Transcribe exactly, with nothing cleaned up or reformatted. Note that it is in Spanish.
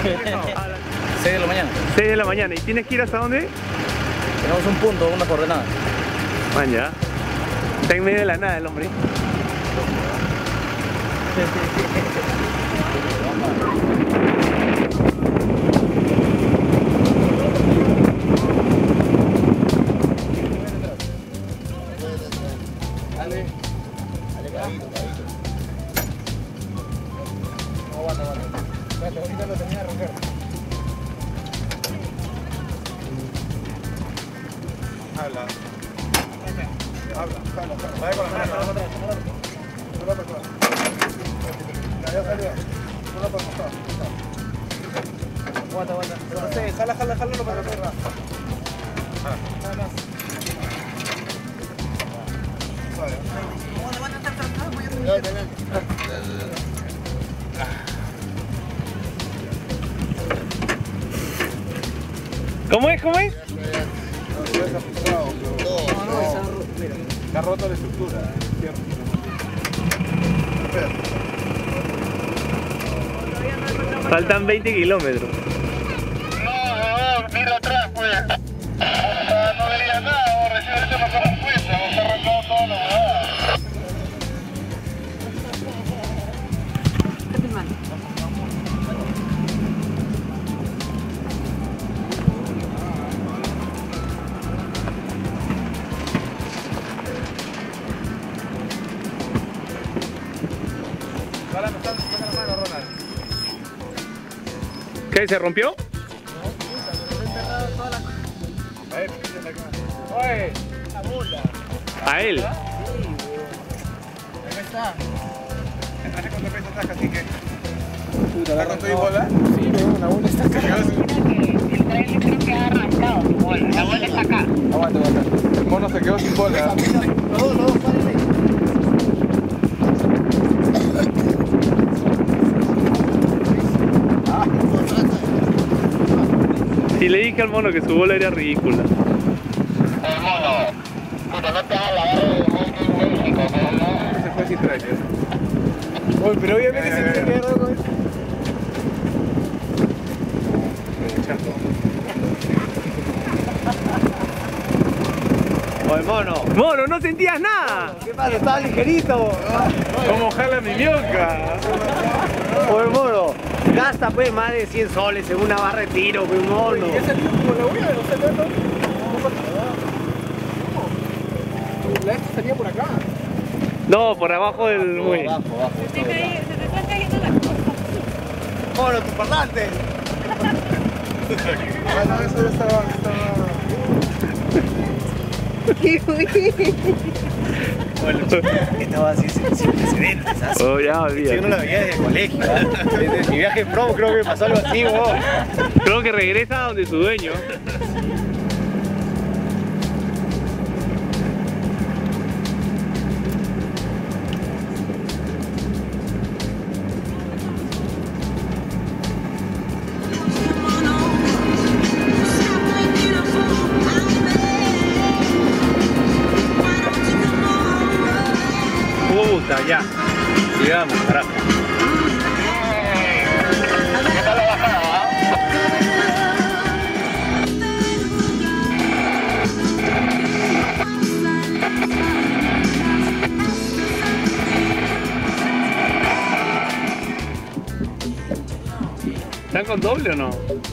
seis de la mañana. seis de la mañana. ¿Y tienes que ir hasta dónde? Tenemos un punto, una coordenada. Man, ya. Está en medio de la nada el hombre. Dale. Dale, cabito, cabito. No, aguanta, aguanta. Espérate, ahorita lo termina de romper. Habla. Habla, habla, habla. Vaya con la mano. Solo para atrás. Ya salió. Solo para atrás. Aguanta, aguanta. No sé, jala, jala, jala para atrás. Nada más. ¿Cómo es? ¿Cómo es? No, no, está mira. Está roto la estructura. Faltan veinte kilómetros. No, no, mira atrás, pues. O sea, no vería nada, recién ahorita me acuerdo cuenta, vamos a arrancar toda la huevada. ¿Qué? ¿Se rompió? Oye, La bola. A él. Acá está. ¿hace cuánto pesa esta así que? ¿Está con tu bola? Sí, no, la bola está acá. El trailer creo que ha arrancado su bola. La bola está acá. Aguanta, aguanta. El mono se quedó sin bola. Los dos, los dos, párenle. Y le dije al mono que su bola era ridícula. El mono. Puta, no te hagas la barra de México, ¿no? Se fue sin trailer. Oye, pero obviamente se tiene que ver algo con eso. Oye, mono. Mono, no sentías nada. ¿Qué pasa? Estaba ligerito. ¿Cómo jala mi mionca? Oye, mono. Gasta pues más de cien soles en una barra de tiro, pues, mono. ¿Ya salió como la huella? ¿No salió tanto? No, la esta salía por acá. No, por abajo del muelle. Abajo, abajo. Se te cae- se te están cayendo las cosas. Mono, tu parlante. Ah, no, eso ya estaba... estaba... Estaba así sin, sin precedentes, ¿sabes? Oh, ya, Yo no olvídate. la veía desde el colegio. Desde mi viaje en promo creo que me pasó algo así, weón. Creo que regresa a donde su dueño. Puta, ya. Llegamos, carajo. ¿Qué tal la bajada? ¿Están con doble o no?